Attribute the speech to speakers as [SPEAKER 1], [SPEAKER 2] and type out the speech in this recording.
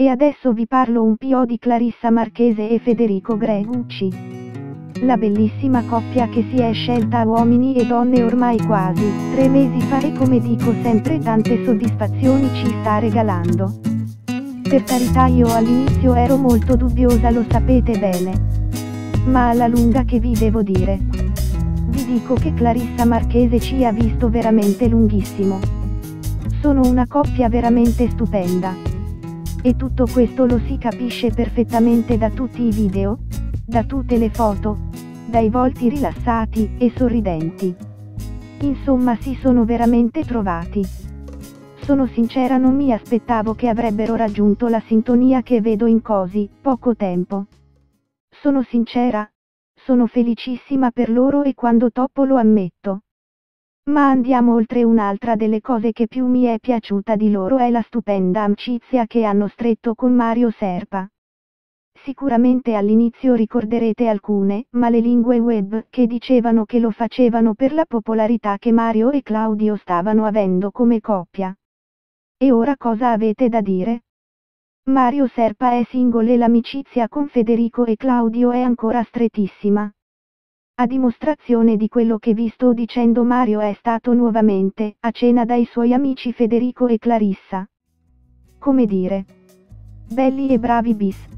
[SPEAKER 1] E adesso vi parlo un po' di Clarissa Marchese e Federico Gregucci. La bellissima coppia che si è scelta a uomini e donne ormai quasi 3 mesi fa e come dico sempre tante soddisfazioni ci sta regalando. Per carità io all'inizio ero molto dubbiosa, lo sapete bene. Ma alla lunga che vi devo dire? Vi dico che Clarissa Marchese ci ha visto veramente lunghissimo. Sono una coppia veramente stupenda. E tutto questo lo si capisce perfettamente da tutti i video, da tutte le foto, dai volti rilassati e sorridenti. Insomma si sono veramente trovati. Sono sincera, non mi aspettavo che avrebbero raggiunto la sintonia che vedo in così poco tempo. Sono sincera, sono felicissima per loro e quando toppo lo ammetto. Ma andiamo oltre. Un'altra delle cose che più mi è piaciuta di loro è la stupenda amicizia che hanno stretto con Mario Serpa. Sicuramente all'inizio ricorderete alcune malelingue web che dicevano che lo facevano per la popolarità che Mario e Claudio stavano avendo come coppia. E ora cosa avete da dire? Mario Serpa è single e l'amicizia con Federico e Claudio è ancora strettissima. A dimostrazione di quello che vi sto dicendo, Mario è stato nuovamente a cena dai suoi amici Federico e Clarissa. Come dire, belli e bravi bis.